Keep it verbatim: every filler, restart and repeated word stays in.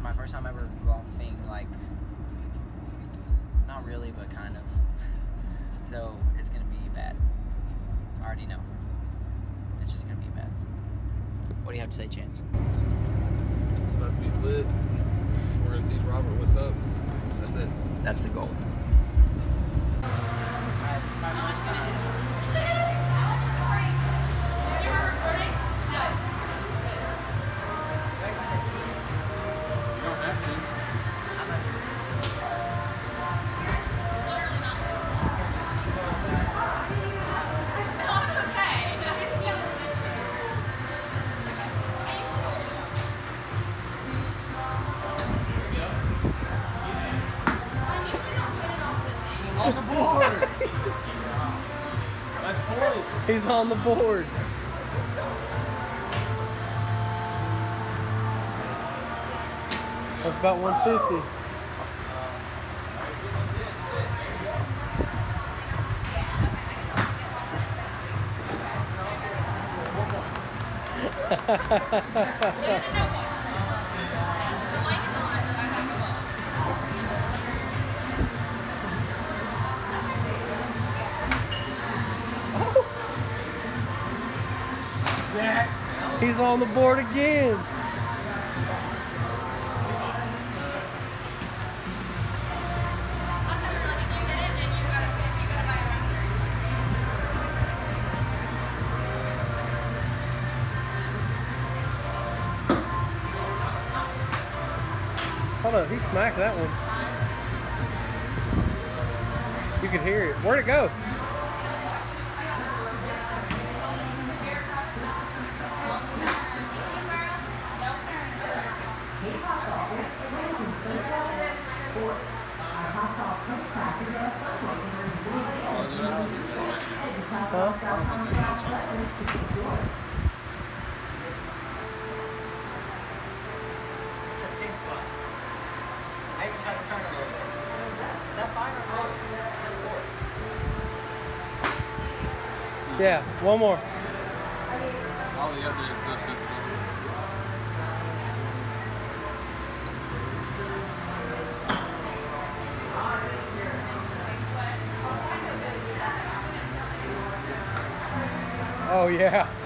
my first time ever golfing, like, not really, but kind of. So it's gonna be bad. I already know. It's just gonna be bad. What do you have to say, Chance? It's about to be lit. We're gonna teach Robert what's up. That's it. That's the goal. It's my first time. On the board! That's points. He's on the board. That's about one fifty. He's on the board again. Hold up, he smacked that one. You could hear it. Where'd it go? Huh? The six spot. I even tried to turn a little bit. Is that five or four? It says four. Yeah, one more. All the evidence stuff says four. Oh yeah.